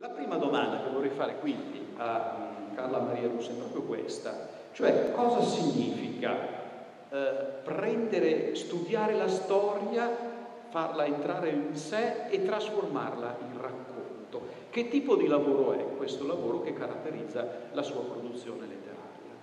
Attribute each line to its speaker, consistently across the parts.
Speaker 1: La prima domanda che vorrei fare quindi a Carla Maria Russa è proprio questa, cioè cosa significa studiare la storia, farla entrare in sé e trasformarla in racconto. Che tipo di lavoro è questo lavoro che caratterizza la sua produzione letteraria?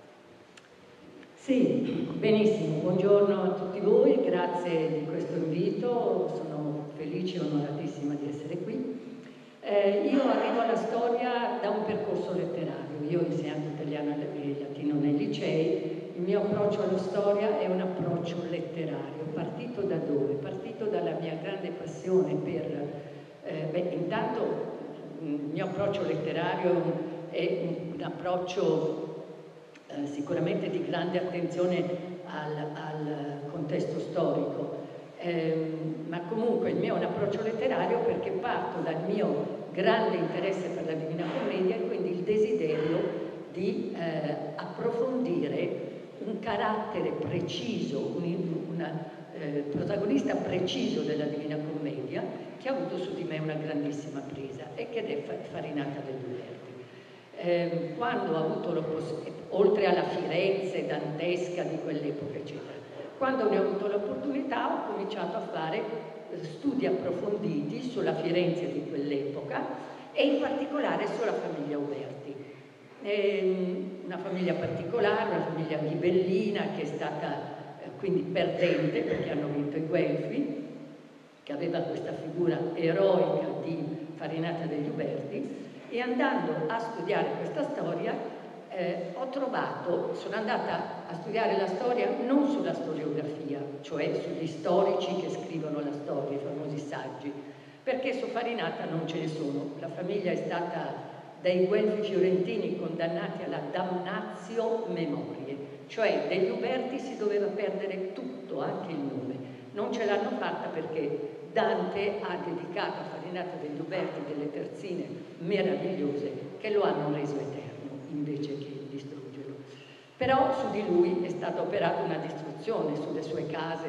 Speaker 2: Sì, benissimo, buongiorno a tutti voi, grazie di questo invito, sono felice e onoratissima di essere qui. Io arrivo alla storia da un percorso letterario, io insegnando italiano e latino nei licei, il mio approccio alla storia è un approccio letterario, partito da dove? Partito dalla mia grande passione per, intanto il mio approccio letterario è un approccio sicuramente di grande attenzione al contesto storico, ma comunque il mio è un approccio letterario perché parto dal mio grande interesse per la Divina Commedia e quindi il desiderio di approfondire un carattere preciso, un protagonista preciso della Divina Commedia che ha avuto su di me una grandissima presa e che è Farinata degli Uberti. Quando ho avuto oltre alla Firenze dantesca di quell'epoca eccetera, quando ne ho avuto l'opportunità ho cominciato a fare studi approfonditi sulla Firenze di quell'epoca e in particolare sulla famiglia Uberti. Una famiglia particolare, una famiglia ghibellina che è stata quindi perdente perché hanno vinto i Guelfi, che aveva questa figura eroica di Farinata degli Uberti, e andando a studiare questa storia sono andata a studiare la storia non sulla storiografia, cioè sugli storici che scrivono la storia, i famosi saggi, perché su Farinata non ce ne sono. La famiglia è stata dai Guelfi fiorentini condannati alla damnatio memoriae, cioè degli Uberti si doveva perdere tutto, anche il nome. Non ce l'hanno fatta perché Dante ha dedicato a Farinata degli Uberti delle terzine meravigliose che lo hanno reso eterno invece che distruggerlo. Però su di lui è stata operata una distruzione, sulle sue case è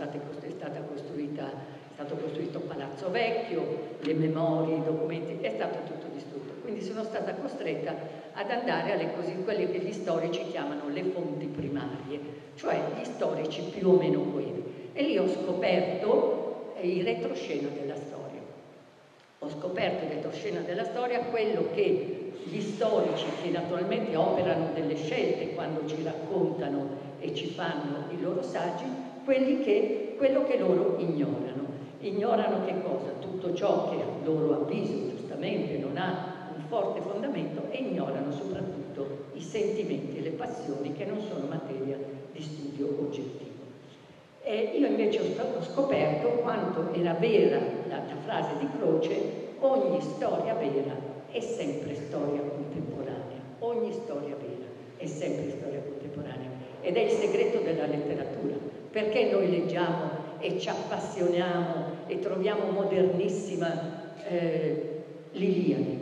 Speaker 2: stato costruito Palazzo Vecchio, le memorie, i documenti, è stato tutto distrutto. Quindi sono stata costretta ad andare alle quelle che gli storici chiamano le fonti primarie, cioè gli storici più o meno coevi. E lì ho scoperto il retroscena della storia. Ho scoperto il retroscena della storia, quello che gli storici, che naturalmente operano delle scelte quando ci raccontano e ci fanno i loro saggi, quello che loro ignorano. Ignorano che cosa? Tutto ciò che a loro avviso giustamente non ha un forte fondamento, e ignorano soprattutto i sentimenti e le passioni che non sono materia di studio oggettivo. E io invece ho scoperto quanto era vera la frase di Croce: ogni storia vera è sempre storia contemporanea, ogni storia vera è sempre storia contemporanea, ed è il segreto della letteratura. Perché noi leggiamo e ci appassioniamo e troviamo modernissima l'Iliade?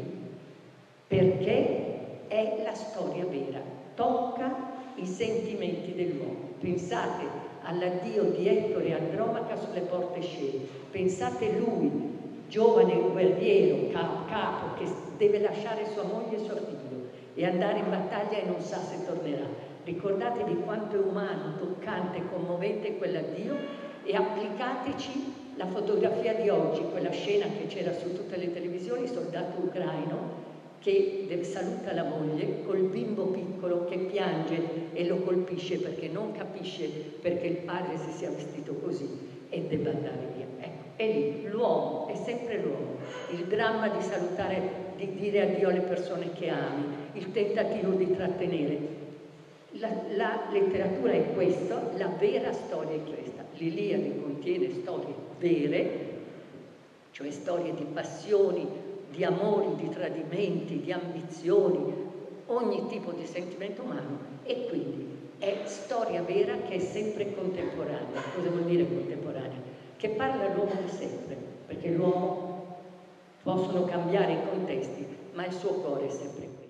Speaker 2: Perché è la storia vera, tocca i sentimenti dell'uomo. Pensate all'addio di Ettore e Andromaca sulle porte scene, pensate lui, giovane guerriero, capo, che deve lasciare sua moglie e suo figlio e andare in battaglia e non sa se tornerà. Ricordatevi quanto è umano, toccante, commovente quell'addio, e applicateci la fotografia di oggi, quella scena che c'era su tutte le televisioni, soldato ucraino che saluta la moglie col bimbo piccolo che piange e lo colpisce perché non capisce perché il padre si sia vestito così e debba andare via. Ecco, è lì, l'uomo, è sempre l'uomo, il dramma di salutare, di dire addio alle persone che ami, il tentativo di trattenere. La letteratura è questo, la vera storia è questa. L'Iliade contiene storie vere, cioè storie di passioni, di amori, di tradimenti, di ambizioni, ogni tipo di sentimento umano, e quindi è storia vera che è sempre contemporanea. Cosa vuol dire contemporanea? Che parla all'uomo di sempre, perché l'uomo possono cambiare i contesti, ma il suo cuore è sempre